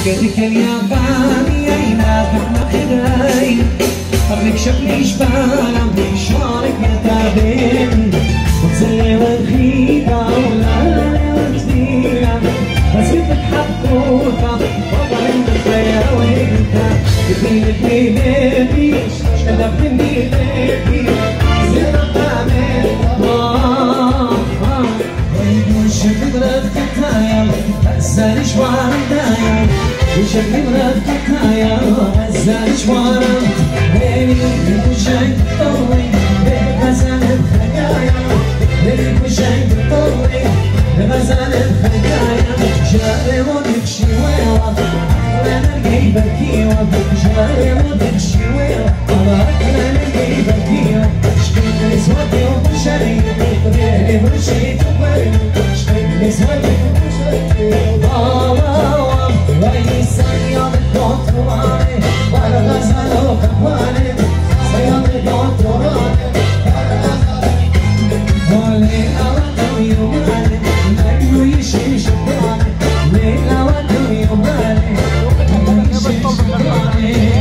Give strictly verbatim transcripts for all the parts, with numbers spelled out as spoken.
قدك الياباني ينافق مخداي قبلك شكلي جبالة بشارك يتابين وتزلي والخيطة ولا وجديدة بس بدك حقوقة والله انت خير وانت تبينك بيبي شكدبتني بيبي زينا قامل آه آه وشكل برفقتايا هزاني شوارم دايا وشكل برفقتايا هزاني شوارم ليلي وشاي طوي بغزال الخيايا ليلي وشاي طوي بغزال الخيايا جاري مودك شويوة وانا القيبة كيوة جاري مودك شويوة وانا القيبة كيوة شكيت نسوتي ومشاري غيري برشي تقوي شكيت نسوتي ومشاري بابا وعيني صياد الدكتوراني وانا غزال وكبواني صياد الدكتوراني وليلة ودو يوماني نجمو يشي شبراني ليلة ودو يوماني نجمو يشي شبراني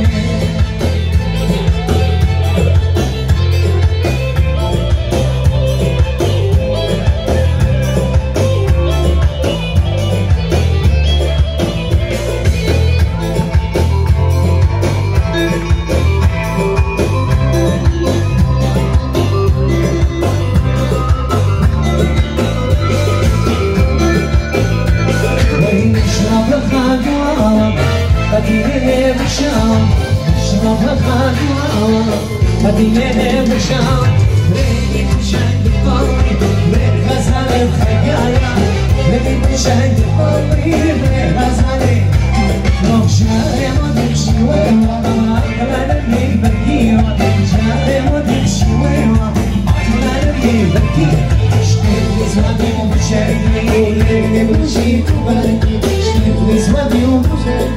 هديني بشام اشرب الخاطر هديني بشام ريني بشاي الطري ريني غزال الخيايا ريني بشاي الطري ريني غزالي لو شاري مدرشي ويوا كمان اللي بكيوا شاري مدرشي ويوا كمان اللي بكيوا شتيت زماني ومشاي ليلي بشي تبالي شتيت زماني ومشاي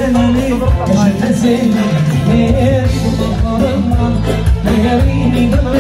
Hey,